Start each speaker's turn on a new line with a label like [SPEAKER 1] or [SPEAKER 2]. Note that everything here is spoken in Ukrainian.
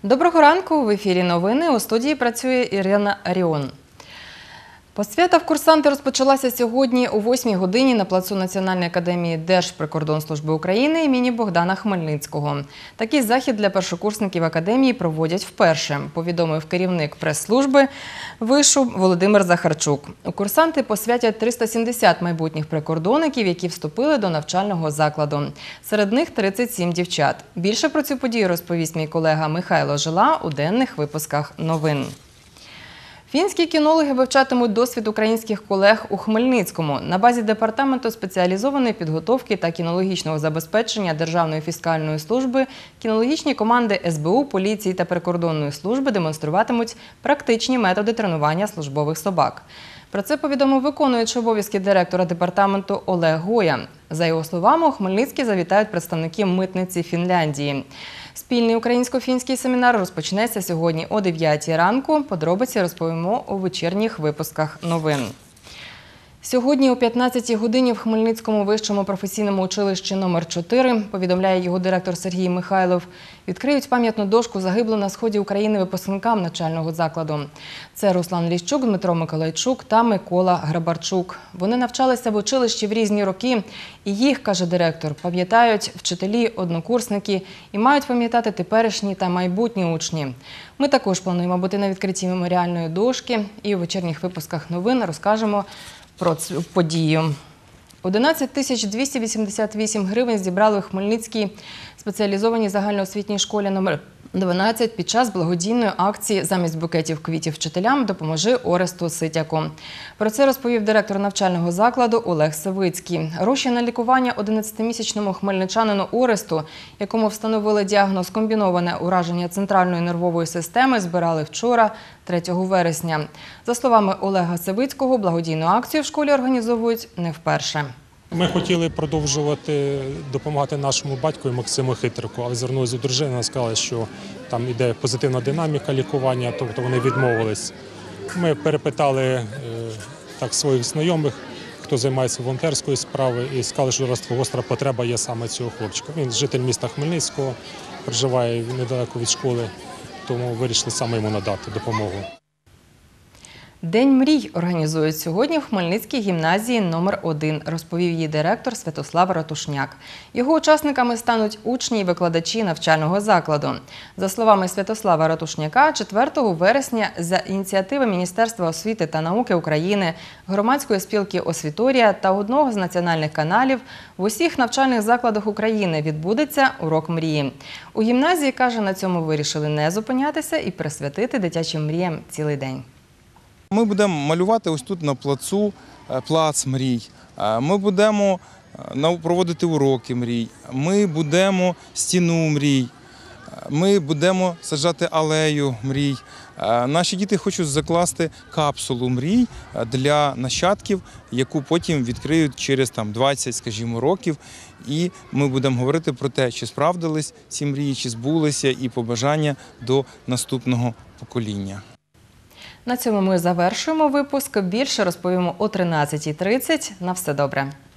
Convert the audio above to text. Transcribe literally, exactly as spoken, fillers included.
[SPEAKER 1] Доброго ранку! В ефірі новини. У студії працює Ірина Аріон. Посвята в курсанти розпочалася сьогодні о восьмій годині на плацу Національної академії Держприкордонслужби України імені Богдана Хмельницького. Такий захід для першокурсників академії проводять вперше, повідомив керівник прес-служби вишу Володимир Захарчук. У курсанти посвятять триста сімдесят майбутніх прикордонників, які вступили до навчального закладу. Серед них тридцять сім дівчат. Більше про цю подію розповість мій колега Михайло Жила у денних випусках новин. Фінські кінологи вивчатимуть досвід українських колег у Хмельницькому. На базі Департаменту спеціалізованої підготовки та кінологічного забезпечення Державної фіскальної служби кінологічні команди ес бе у, поліції та прикордонної служби демонструватимуть практичні методи тренування службових собак. Про це повідомив виконуючий обов'язки директора департаменту Олег Гоя. За його словами, у Хмельницький завітають представники митниці Фінляндії. Спільний українсько-фінський семінар розпочнеться сьогодні о дев'ятій ранку. Подробиці розповімо у вечірніх випусках новин. Сьогодні о п'ятнадцятій годині в Хмельницькому вищому професійному училищі номер чотири, повідомляє його директор Сергій Михайлов, відкриють пам'ятну дошку загиблим на сході України випускникам навчального закладу. Це Руслан Ліщук, Дмитро Миколайчук та Микола Грабарчук. Вони навчалися в училищі в різні роки, і їх, каже директор, пам'ятають вчителі, однокурсники і мають пам'ятати теперішні та майбутні учні. Ми також плануємо бути на відкритті меморіальної дошки і у вечірніх випусках новин розкажемо про цю подію. одинадцять тисяч двісті вісімдесят вісім гривень зібрали у Хмельницькій спеціалізованій загальноосвітній школі номер дванадцять під час благодійної акції «Замість букетів квітів вчителям допоможи Оресту Ситяку». Про це розповів директор навчального закладу Олег Савицький. Гроші на лікування одинадцятимісячному хмельничанину Оресту, якому встановили діагноз комбіноване ураження центральної нервової системи, збирали вчора, третього вересня. За словами Олега Савицького, благодійну акцію в школі організовують не вперше.
[SPEAKER 2] Ми хотіли продовжувати допомагати нашому батькові Максиму Хитрику, але звернулися до дружини, вона сказала, що там йде позитивна динаміка лікування, тобто вони відмовились. Ми перепитали так своїх знайомих, хто займається волонтерською справою, і сказали, що гостра потреба є саме цього хлопчика. Він житель міста Хмельницького, проживає недалеко від школи, тому вирішили саме йому надати допомогу.
[SPEAKER 1] День мрій організують сьогодні в Хмельницькій гімназії номер один, розповів її директор Святослав Ратушняк. Його учасниками стануть учні і викладачі навчального закладу. За словами Святослава Ратушняка, четвертого вересня за ініціативи Міністерства освіти та науки України, громадської спілки «Освіторія» та одного з національних каналів в усіх навчальних закладах України відбудеться урок мрії. У гімназії, каже, на цьому вирішили не зупинятися і присвятити дитячим мріям цілий день.
[SPEAKER 3] Ми будемо малювати ось тут на плацу плац мрій, ми будемо проводити уроки мрій, ми будемо стіну мрій, ми будемо саджати алею мрій. Наші діти хочуть закласти капсулу мрій для нащадків, яку потім відкриють через там, двадцять, скажімо, років. І ми будемо говорити про те, чи справдились ці мрії, чи збулися, і побажання до наступного покоління.
[SPEAKER 1] На цьому ми завершуємо випуск. Більше розповімо о тринадцятій тридцять. На все добре.